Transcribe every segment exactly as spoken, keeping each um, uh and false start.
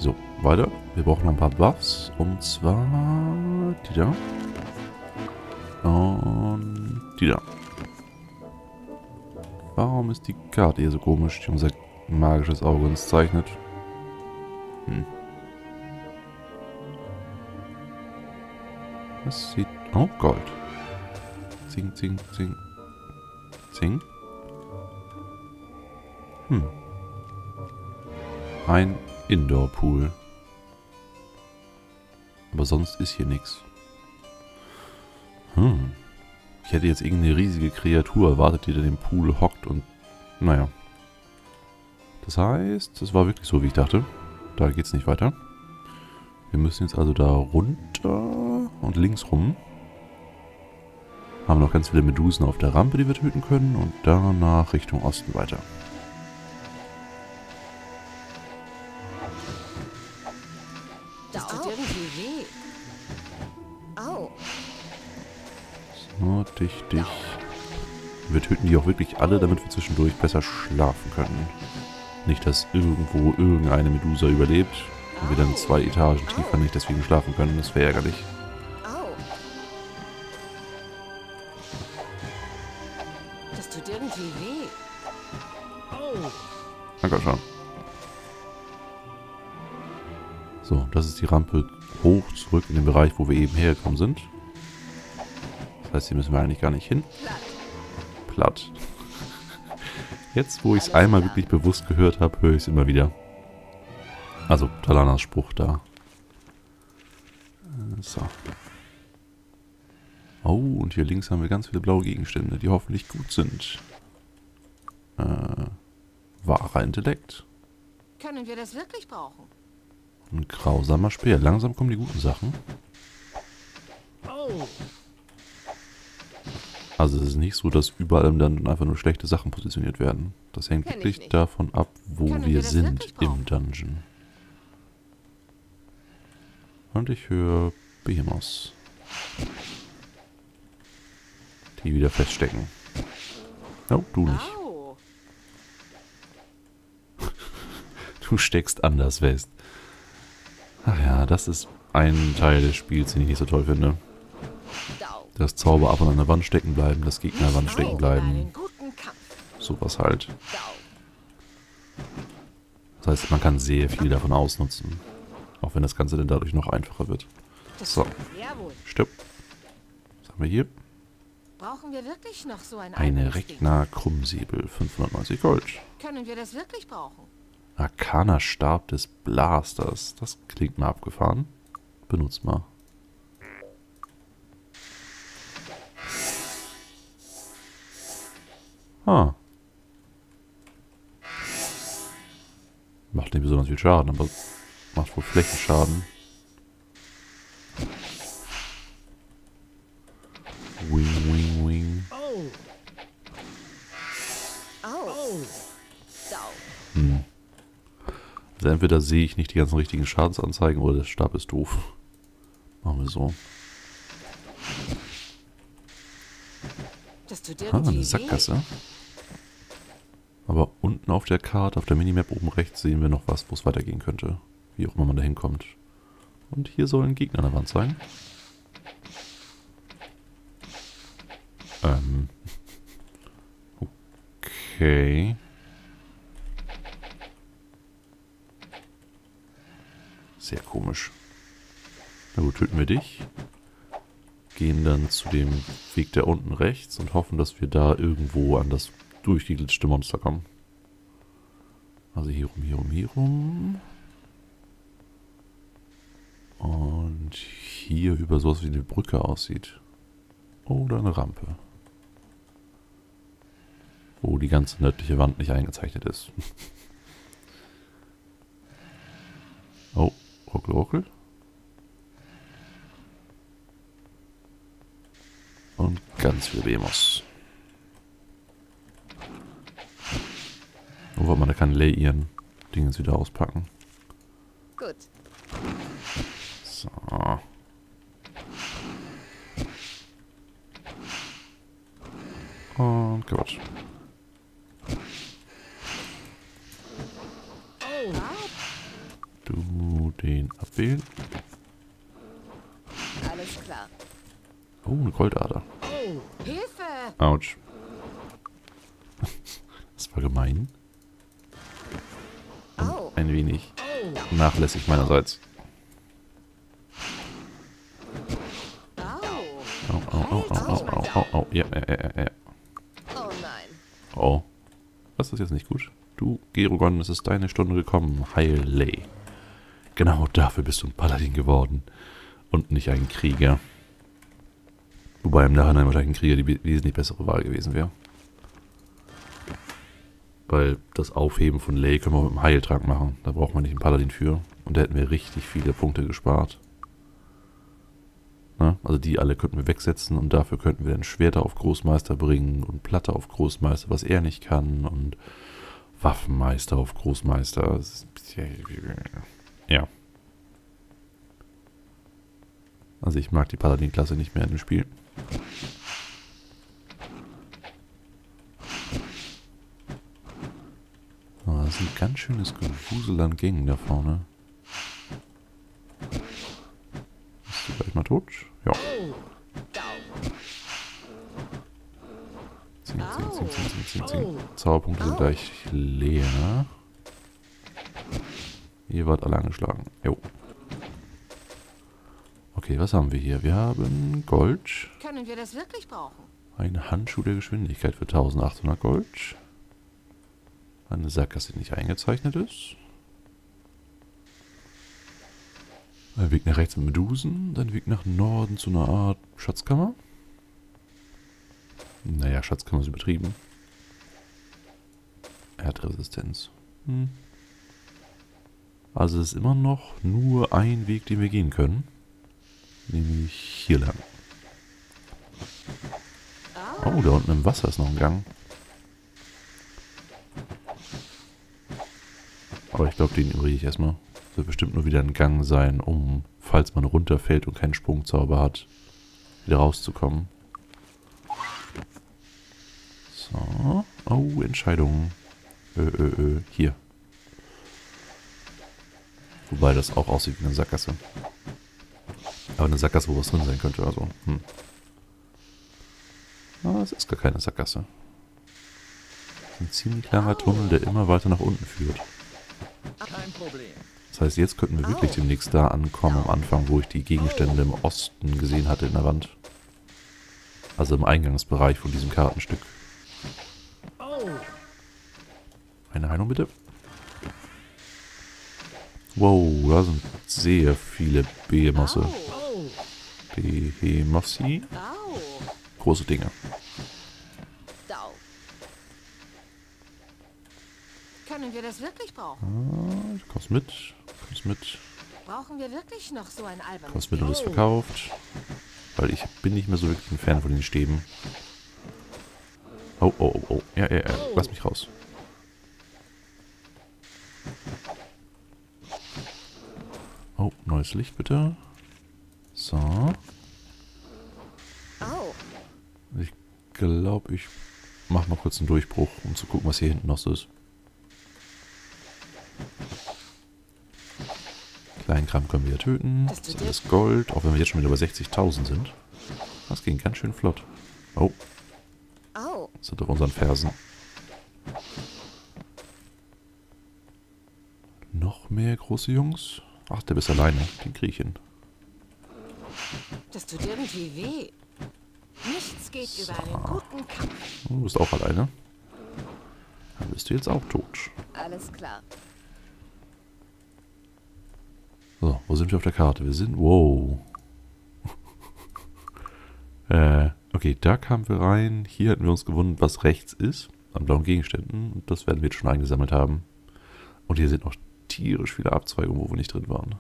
So, weiter. Wir brauchen noch ein paar Buffs. Und zwar die da. Und die da. Warum ist die Karte hier so komisch, die unser magisches Auge uns zeichnet? Hm. Das sieht... Oh, Gold. Zing, zing, zing. Zing. Hm. Ein Indoor-Pool. Aber sonst ist hier nichts. Hm. Ich hätte jetzt irgendeine riesige Kreatur erwartet, die da im Pool hockt und... Naja. Das heißt, es war wirklich so, wie ich dachte. Da geht's nicht weiter. Wir müssen jetzt also da runter und links rum. Haben noch ganz viele Medusen auf der Rampe, die wir töten können. Und danach Richtung Osten weiter. Das tut irgendwie weh. Au. So, dich, dich. Wir töten die auch wirklich alle, damit wir zwischendurch besser schlafen können. Nicht, dass irgendwo irgendeine Medusa überlebt und wir dann zwei Etagen tiefer nicht deswegen schlafen können. Das wäre ärgerlich. Au. Das tut irgendwie weh. Au. Na komm schon. So, das ist die Rampe hoch zurück in den Bereich, wo wir eben hergekommen sind. Das heißt, hier müssen wir eigentlich gar nicht hin. Platt. Jetzt, wo ich es einmal wirklich bewusst gehört habe, höre ich es immer wieder. Also, Talanas Spruch da. So. Oh, und hier links haben wir ganz viele blaue Gegenstände, die hoffentlich gut sind. Äh, wahrer Intellekt. Können wir das wirklich brauchen? Ein grausamer Speer. Langsam kommen die guten Sachen. Oh. Also es ist nicht so, dass überall dann einfach nur schlechte Sachen positioniert werden. Das hängt Kenn ich wirklich nicht. davon ab, wo Können wir wir das sind wirklich im brauchen? Dungeon. Und ich höre Behemoths. Die wieder feststecken. Oh, du nicht. Au. Du steckst anders fest. Ach ja, das ist ein Teil des Spiels, den ich nicht so toll finde. Dau. Das Zauber ab und an der Wand stecken bleiben, das Gegner an der Wand stecken Au. bleiben. Einen guten Kampf. Sowas halt. Dau. Das heißt, man kann sehr viel davon ausnutzen. Auch wenn das Ganze dann dadurch noch einfacher wird. Das So. Jawohl. Stopp. Was haben wir hier? Brauchen wir wirklich noch so ein Eine eigenes Ding? Rekna Krummsäbel. fünfhundertneunzig Gold. Können wir das wirklich brauchen? Arkaner Stab des Blasters. Das klingt mal abgefahren. Benutzt mal. Ah. Macht nicht besonders viel Schaden, aber macht wohl Flächenschaden. Wing, wing, wing. Oh. Au. Dau. Hm. Also entweder sehe ich nicht die ganzen richtigen Schadensanzeigen oder der Stab ist doof. Machen wir so. Das tut Ah, irgendwie eine weh. Sackgasse. Aber unten auf der Karte, auf der Minimap oben rechts, sehen wir noch was, wo es weitergehen könnte. Wie auch immer man da hinkommt. Und hier soll ein Gegner an der Wand sein. Ähm. Okay. Sehr komisch. Na gut, töten wir dich. Gehen dann zu dem Weg da unten rechts und hoffen, dass wir da irgendwo an das durchgeglitschte Monster kommen. Also hier rum, hier rum, hier rum. Und hier über sowas wie eine Brücke aussieht. Oder eine Rampe. Wo die ganze nördliche Wand nicht eingezeichnet ist. Oh, ruckel, ruckel. Und ganz viel Behemoths. Oh, warte mal, da kann Lay ihren Dingens wieder auspacken. Gut. So. Und Quatsch. Oh. Du den abwählen. Alles klar. Oh, eine Goldader. Oh, Hilfe! Autsch. Das war gemein. Au. Ein wenig Oh, nachlässig meinerseits. au. Au, au, au, au, au, au, au, au. Ja, ja, ja, ja. Oh nein. Oh. Das ist jetzt nicht gut. Du, Gerogon, es ist deine Stunde gekommen. Heile. Genau dafür bist du ein Paladin geworden. Und nicht ein Krieger. Wobei im Nachhinein wahrscheinlich ein Krieger die wesentlich bessere Wahl gewesen wäre. Weil das Aufheben von Lay können wir mit dem Heiltrank machen. Da braucht man nicht einen Paladin für. Und da hätten wir richtig viele Punkte gespart. Na, also die alle könnten wir wegsetzen und dafür könnten wir dann Schwerter auf Großmeister bringen und Platte auf Großmeister, was er nicht kann, und Waffenmeister auf Großmeister. Das ist ein bisschen, ja. Also ich mag die Paladin-Klasse nicht mehr in dem Spiel. Oh, das ist ein ganz schönes Gewusel an Gängen da vorne. Bist du gleich mal tot? Ja. Zing, zing, zing, zing, zing, zing, zing. Zauberpunkte sind gleich leer. Ihr wart alle angeschlagen. Jo. Okay, was haben wir hier? Wir haben Gold. Können wir das wirklich brauchen? Ein Handschuh der Geschwindigkeit für eintausendachthundert Gold. Eine Sackgasse, die nicht eingezeichnet ist. Ein Weg nach rechts mit Medusen. Dann Weg nach Norden zu einer Art Schatzkammer. Naja, Schatzkammer ist übertrieben. Erdresistenz. Hm. Also es ist immer noch nur ein Weg, den wir gehen können. Nämlich hier lang. Oh, da unten im Wasser ist noch ein Gang. Aber ich glaube, den übrige ich erstmal. Das wird bestimmt nur wieder ein Gang sein, um, falls man runterfällt und keinen Sprungzauber hat, wieder rauszukommen. So. Oh, Entscheidung. Ö, ö, ö. Hier. Wobei das auch aussieht wie eine Sackgasse. Aber eine Sackgasse, wo was drin sein könnte, also. Hm. Aber es ist gar keine Sackgasse. Das ist ein ziemlich langer Tunnel, der immer weiter nach unten führt. Kein Problem. Das heißt, jetzt könnten wir wirklich demnächst da ankommen am Anfang, wo ich die Gegenstände im Osten gesehen hatte in der Wand. Also im Eingangsbereich von diesem Kartenstück. Eine Heilung bitte. Wow, da sind sehr viele Behemosse. Behemossi. Au. Große Dinge. Dau. Können wir das wirklich brauchen? Ah, du kommst mit. Kommst mit. Brauchen wir wirklich noch so ein albernes Kommst mit und ist Ding? verkauft. Weil ich bin nicht mehr so wirklich ein Fan von den Stäben. Oh, oh, oh, oh. Ja, ja, ja. Lass mich raus. Oh, neues Licht bitte. So. Au. Ich glaube, ich mache mal kurz einen Durchbruch, um zu gucken, was hier hinten noch so ist. Kleinkram können wir ja töten. Das ist alles Gold, auch wenn wir jetzt schon wieder bei sechzigtausend sind. Das ging ganz schön flott. Oh, Au. sind auf unseren Fersen. Noch mehr große Jungs? Ach, der bist alleine. Den krieg ich hin. Das tut irgendwie weh. Nichts geht so. über einen guten Kampf. Du bist auch alleine. Dann bist du jetzt auch tot. Alles klar. So, wo sind wir auf der Karte? Wir sind... Wow. äh, okay, da kamen wir rein. Hier hatten wir uns gewundert, was rechts ist. An blauen Gegenständen. Und das werden wir jetzt schon eingesammelt haben. Und hier sind noch tierisch viele Abzweigungen, wo wir nicht drin waren.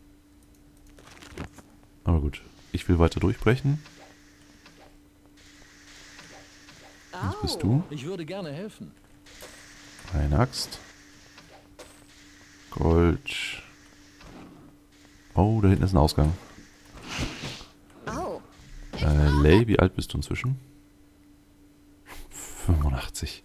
Aber gut. Ich will weiter durchbrechen. Was bist du? Ich würde gerne helfen. Eine Axt. Gold. Oh, da hinten ist ein Ausgang. Au. Äh, Lay, wie alt bist du inzwischen? fünfundachtzig.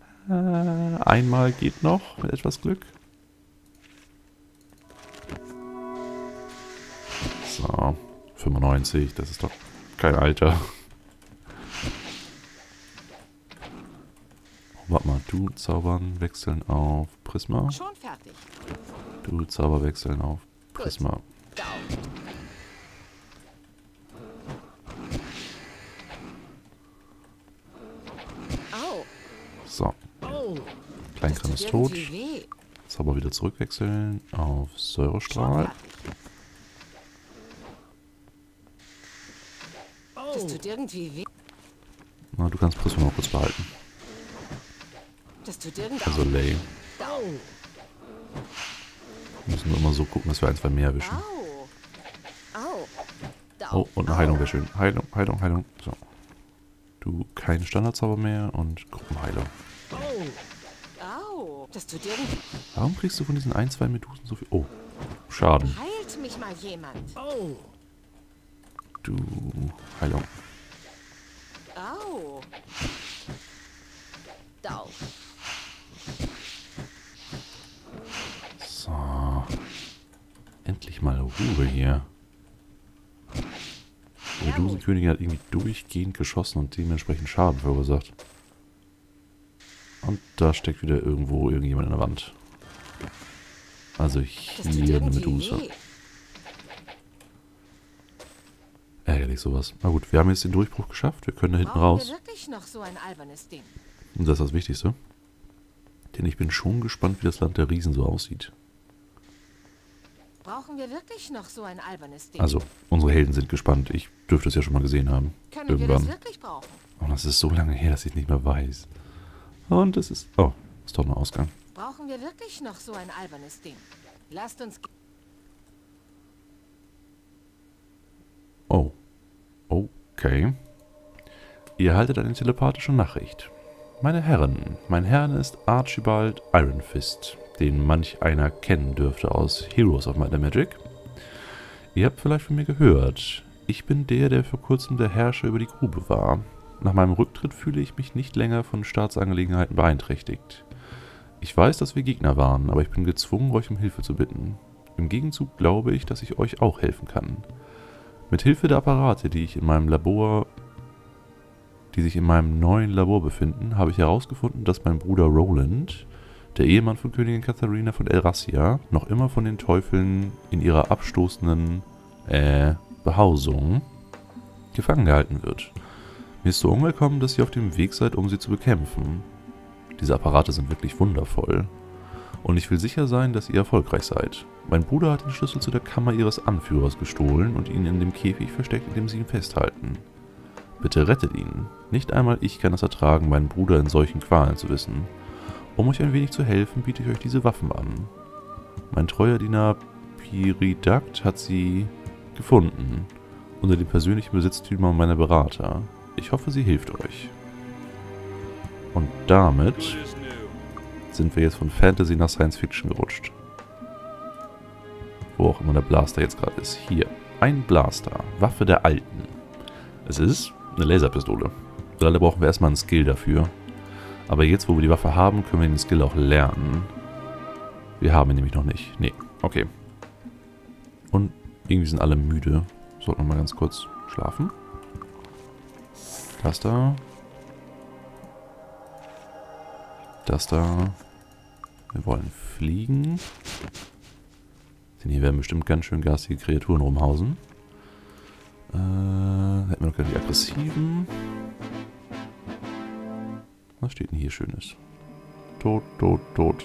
Äh, einmal geht noch, mit etwas Glück. So, fünfundneunzig, das ist doch kein Alter. Oh, warte mal, du zaubern, wechseln auf Prisma. Schon fertig. Du Zauber wechseln auf Prisma. Down. Au. So, Oh, Kleinkram Das ist tut tot. irgendwie weh. Zauber wieder zurückwechseln auf Schon Säurestrahl. fertig. oh. Das tut irgendwie weh. Na, du kannst Prisma mal kurz behalten. Das tut irgendwie Also Lay. Down. Wir müssen nur immer so gucken, dass wir ein, zwei mehr erwischen. Au. Au. Down. Oh, und eine Heilung wäre schön. Heilung, Heilung, Heilung. So. Du, kein Standardzauber mehr und Gruppenheilung. Oh, Au. Das tut irgendwie... Warum kriegst du von diesen ein, zwei Medusen so viel? Oh, Schaden. Heilt mich mal jemand. oh. Du, Heilung. Au. Down. So. Endlich mal Ruhe hier. Die Medusenkönigin hat irgendwie durchgehend geschossen und dementsprechend Schaden verursacht. Und da steckt wieder irgendwo irgendjemand in der Wand. Also Das tut hier eine irgendwie Meduse. weh. Ärgerlich sowas. Na gut, wir haben jetzt den Durchbruch geschafft. Wir können da hinten Brauchen raus. wir wirklich noch so ein albernes Ding? Und das ist das Wichtigste. Denn ich bin schon gespannt, wie das Land der Riesen so aussieht. Brauchen wir wirklich noch so ein albernes Ding? Also, unsere Helden sind gespannt. Ich dürfte es ja schon mal gesehen haben. Können wir Irgendwann. das wirklich brauchen? Und das ist so lange her, dass ich nicht mehr weiß. Und es ist... Oh, ist doch ein Ausgang. Brauchen wir wirklich noch so ein albernes Ding? Lasst uns... ge- Oh. Okay. Ihr erhaltet eine telepathische Nachricht. Meine Herren, mein Herr ist Archibald Ironfist, den manch einer kennen dürfte aus Heroes of Might and Magic. Ihr habt vielleicht von mir gehört. Ich bin der, der vor kurzem der Herrscher über die Grube war. Nach meinem Rücktritt fühle ich mich nicht länger von Staatsangelegenheiten beeinträchtigt. Ich weiß, dass wir Gegner waren, aber ich bin gezwungen, euch um Hilfe zu bitten. Im Gegenzug glaube ich, dass ich euch auch helfen kann. Mit Hilfe der Apparate, die ich in meinem Labor, die sich in meinem neuen Labor befinden, habe ich herausgefunden, dass mein Bruder Roland, der Ehemann von Königin Katharina von Elrassia, noch immer von den Teufeln in ihrer abstoßenden äh, Behausung gefangen gehalten wird. Mir ist so umgekommen, dass ihr auf dem Weg seid, um sie zu bekämpfen. Diese Apparate sind wirklich wundervoll. Und ich will sicher sein, dass ihr erfolgreich seid. Mein Bruder hat den Schlüssel zu der Kammer ihres Anführers gestohlen und ihn in dem Käfig versteckt, in dem sie ihn festhalten. Bitte rettet ihn. Nicht einmal ich kann es ertragen, meinen Bruder in solchen Qualen zu wissen. Um euch ein wenig zu helfen, biete ich euch diese Waffen an. Mein treuer Diener Piridakt hat sie gefunden, unter dem persönlichen Besitztümer meiner Berater. Ich hoffe, sie hilft euch. Und damit sind wir jetzt von Fantasy nach Science Fiction gerutscht. Wo auch immer der Blaster jetzt gerade ist. Hier. Ein Blaster. Waffe der Alten. Es ist eine Laserpistole. Leider brauchen wir erstmal einen Skill dafür. Aber jetzt, wo wir die Waffe haben, können wir den Skill auch lernen. Wir haben ihn nämlich noch nicht. Nee. Okay. Und irgendwie sind alle müde. Sollten wir mal ganz kurz schlafen. Das da. Das da. Wir wollen fliegen. Denn hier werden bestimmt ganz schön garstige Kreaturen rumhausen. Äh, hätten wir noch gerne die aggressiven. Was steht denn hier Schönes? Tot, tot, tot.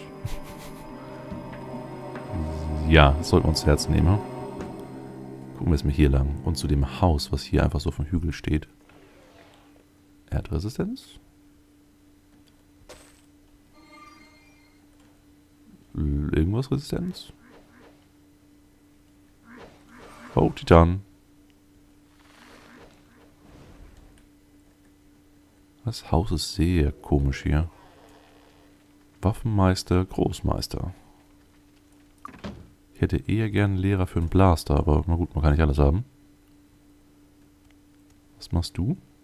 Ja, das sollten wir uns zu Herzen nehmen. Gucken wir jetzt mal hier lang. Und zu dem Haus, was hier einfach so vom Hügel steht. Erdresistenz? Irgendwas Resistenz? Oh, Titan. Das Haus ist sehr komisch hier. Waffenmeister, Großmeister. Ich hätte eher gern einen Lehrer für einen Blaster, aber na gut, man kann nicht alles haben. Was machst du?